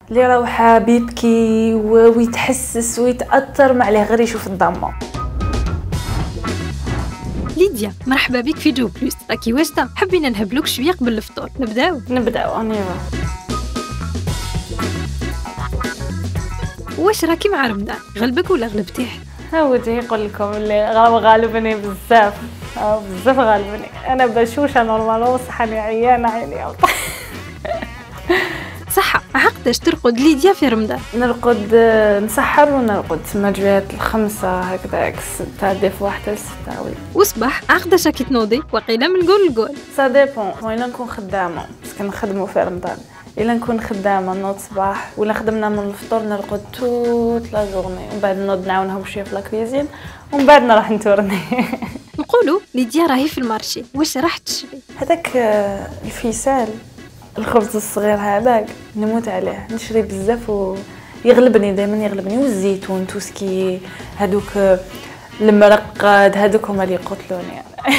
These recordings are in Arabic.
اللي راه حاب يبكي ويتحسس ويتاثر ما عليه غير يشوف الضامه. ليديا مرحبا بك في جو بلوس، راكي واجده؟ حبينا نهبلوك شويه قبل الفطور. نبداو انيفا. واش راكي مع رمضان؟ غلبك ولا غلبتيه؟ ودي يقول لكم اللي غالبني بزاف بزاف غالبني. انا بشوشه نورمالون صح اني عيانه عيني. صح. عقداش ترقد ليديا في رمضان؟ نرقد نسحر ونرقد تما جوات الخمسة هكذاك 6 دي فوا حتى 6 وي. وصباح عقداش راكي تنوضي؟ وقيله من القول للقول. سا ديبون وين نكون خدامه باسكو نخدمو في رمضان. الا نكون خدامه نوض صباح ولا خدمنا من الفطور نرقد توت لا جورني ومن بعد نوض نعاونهم شويه في لاكويزين ومن بعد نروح نتورني. نقولوا ليديا راهي في المارشي، واش راح تشري؟ هذاك الفيسال الخبز الصغير هذاك نموت عليه، نشري بزاف ويغلبني دائما يغلبني، والزيتون توسكي هذوك المرقد هذوك هما اللي يقتلوني.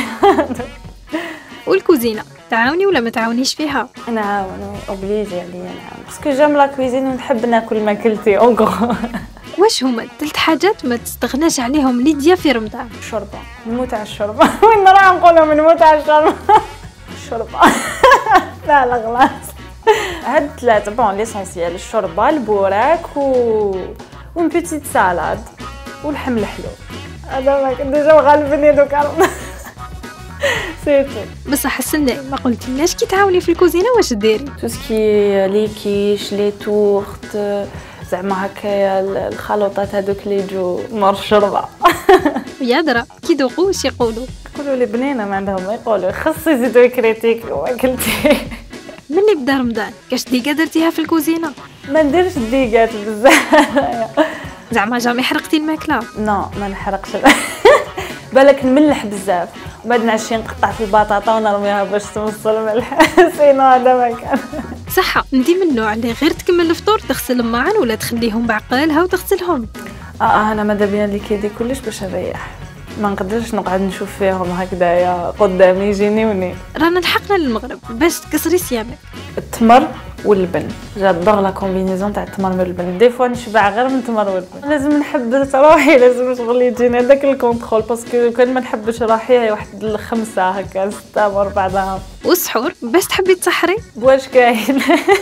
والكوزينه تعاوني ولا ما تعاونيش فيها؟ نعاون اوبليجي عليا نعاون باسكو جام لا كويزين ونحب ناكل ماكلتي اونغو. واش هما 3 حاجات ما تستغناش عليهم ليديا في رمضان؟ الشوربه، نموت على الشوربه. وين راح نقولهم نموت على الشوربه؟ الشوربه. لا غلاس. هاد 3 بون ليسونسيال، الشوربه البوراك ون بيتيت سالاد واللحم الحلو. هذا ما كنت ديجا غالبني دوكا. سيتو. بصح السنة ما قلتلناش كي تعاوني في الكوزينه واش ديري؟ توسكي لي كيش لي تورت زعما هكايا الخلطات هذوك اللي يجوا مور الشوربه. يا درا كي دوقوا واش يقولوا لي بنينه ما عندهم ما يقولوا، خص يزيدوا يكريتيكو واكلتي. ملي بدا رمضان كاش ديكا درتيها في الكوزينه؟ ما نديرش ديكات بزاف. زعما جامي حرقتي الماكله؟ نو ما نحرقش. بالك نملح بزاف وبعد نعشي نقطع في البطاطا ونرميها باش تمص الملح. سينو هذا ما كان. صح. انتي من النوع اللي غير تكمل الفطور تغسل معا ولا تخليهم بعقالها وتغسلهم؟ انا ماذا بيا اللي كيدي كلش باش نريح، ما نقدرش نقعد نشوف فيهم هكذايا قدامي يجيني. رانا لحقنا للمغرب باش تكسري صيامك. التمر واللبن، جادور لا كومبينيزون تاع التمر واللبن. دي فوا نشبع غير من التمر واللبن. لازم نحبس روحي، لازم شغل يجيني هذاك الكونترول باسكو كان ما نحبش روحي هي واحد 5 هكا 6 ورا بعضها. والسحور باش تحبي تسحري؟ واش كاين؟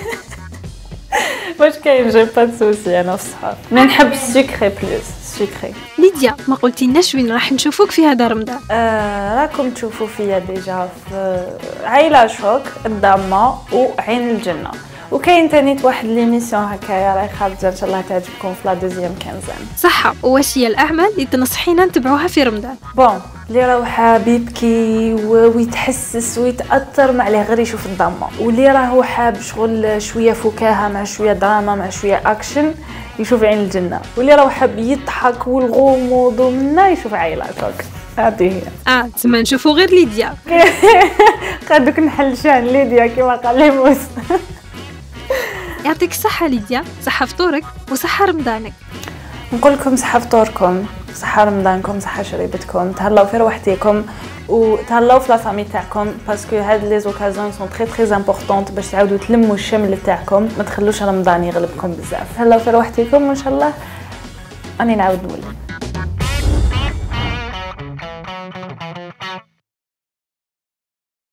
واش كاين جي با سوسي انا في السحور، ما نحب السكري بلوس سكري. ليديا ما قلتيلناش وين راح نشوفوك في هذا رمضان؟ راكم تشوفوا فيا ديجا في عائله شوك الضامه وعين الجنه، وكاين تاني واحد ليميسيون هكايا راهي خارجه ان شاء الله تعجبكم في لا دوزيام كانزان. صح. واش هي الاعمال اللي تنصحينا نتبعوها في رمضان؟ بون اللي راه حاب يبكي ويتحسس ويتاثر ما عليه غير يشوف الضامه، واللي راهو حاب شغل شويه فكاهه مع شويه دراما مع شويه اكشن يشوف عين الجنه، واللي راهو حاب يضحك والغموض ومنا يشوف عائله شوك. هذه هي. تما نشوفوا غير ليديا. قادوك نحل شان ليديا كما قال لي موس. يعطيك الصحة ليديا، صحة فطورك وصحة رمضانك. نقول لكم صحة فطوركم، صحة رمضانكم، صحة شريبتكم، تهلاو في روحتيكم وتهلاو في لا فامي تاعكم باسكو هاد لي زوكازيون سون تري امبورطونط باش تعاودوا تلموا الشمل تاعكم، ما تخلوش رمضان يغلبكم بزاف. تهلاو في روحتيكم وان شاء الله راني نعاود نولي.